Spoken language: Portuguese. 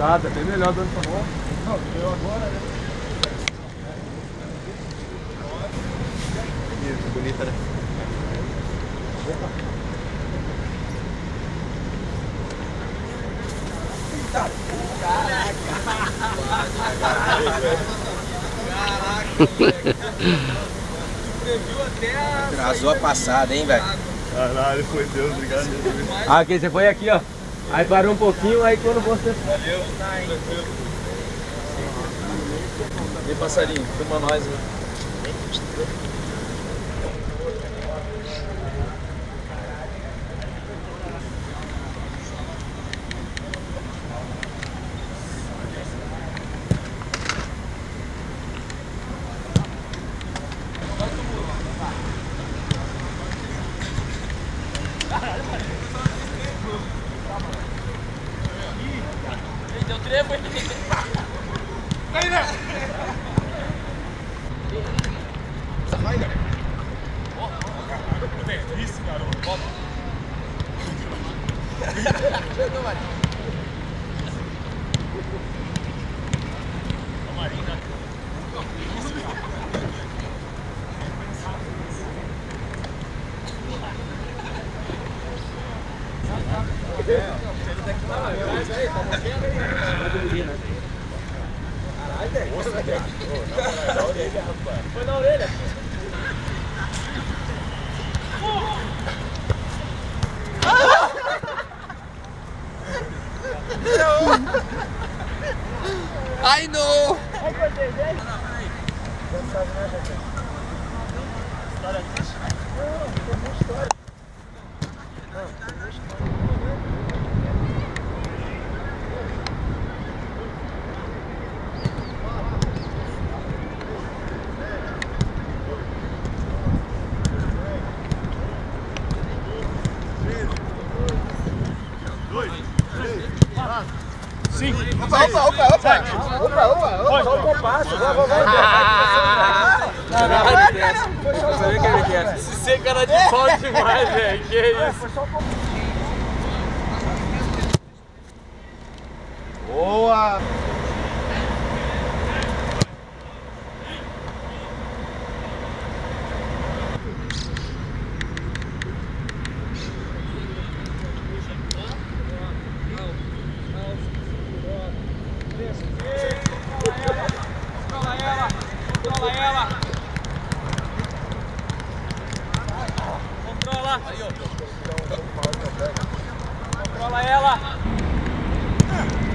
Tá bem melhor do ano passado. Não, eu agora, né? Isso, bonita, né? Atrasou a passada, hein, velho? Caralho, foi Deus, obrigado. Ah, ok, você foi aqui, ó. Aí parou um pouquinho, aí quando você... Valeu. E passarinho, filma nós, né? Deu trevo, hein? Vai, né? Vai, né? Isso, garoto. Volta. Chegou, Marinho. Ô, Marinho, né? Foi na orelha. Ai, não! História triste? Não, tem uma história. Sim. Opa! Só o compasso. Vai. Eu sabia que ele quer. Se você cara de pau demais, velho. Que isso? Boa! Controla. Aí, ó. Controla ela.